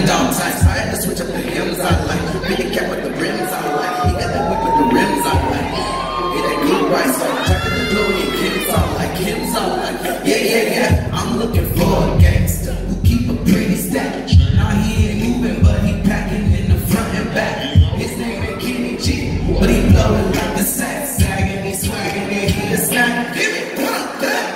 dog types. I had to switch up the M's I like. Big cat with the rims I like. He got that whip with the rims I like. Yeah, that good white side. Jacket the Chloe and Kim's I like. Kim's I like. Yeah. I'm looking for a gangster who keep a pretty stack. Now he ain't moving, but he packing in the front and back. His name ain't Kenny G, but he blowing like the sack. Sagging, he swagging, and he a snack. Give it one back.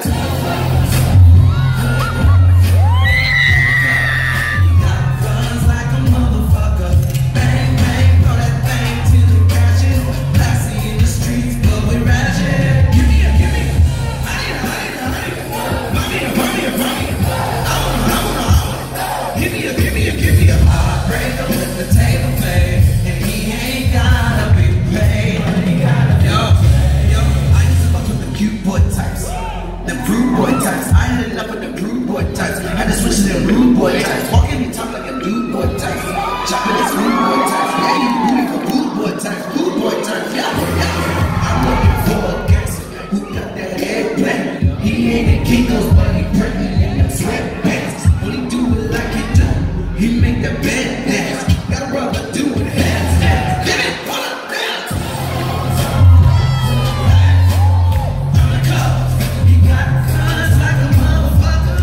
Rude boy types, walking and talk like a dude boy type. Chopping this rude boy types, yeah, you booty for rude boy types, yeah. I'm looking for a gangster who got that eggplant. He ain't a Kinko's, but he pregnant in them sweatpants. When he do it like he do, he make the bed dance. Got a brother doing hands, give it, pull up, dance. I'm the club, he got guns like a motherfucker.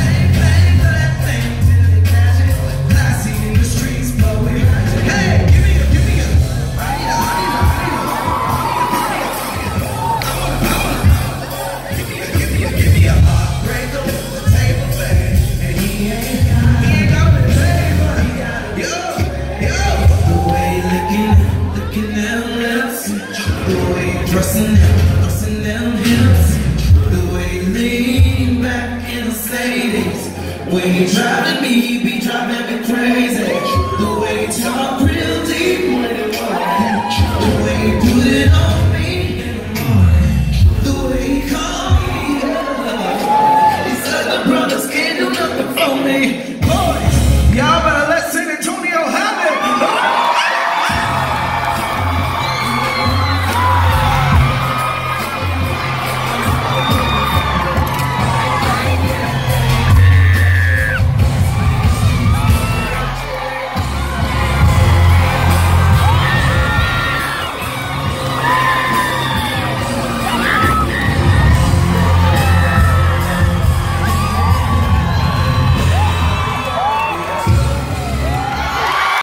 Dressing them hips, the way he lean back in the Mercedes. When he driving me, he be driving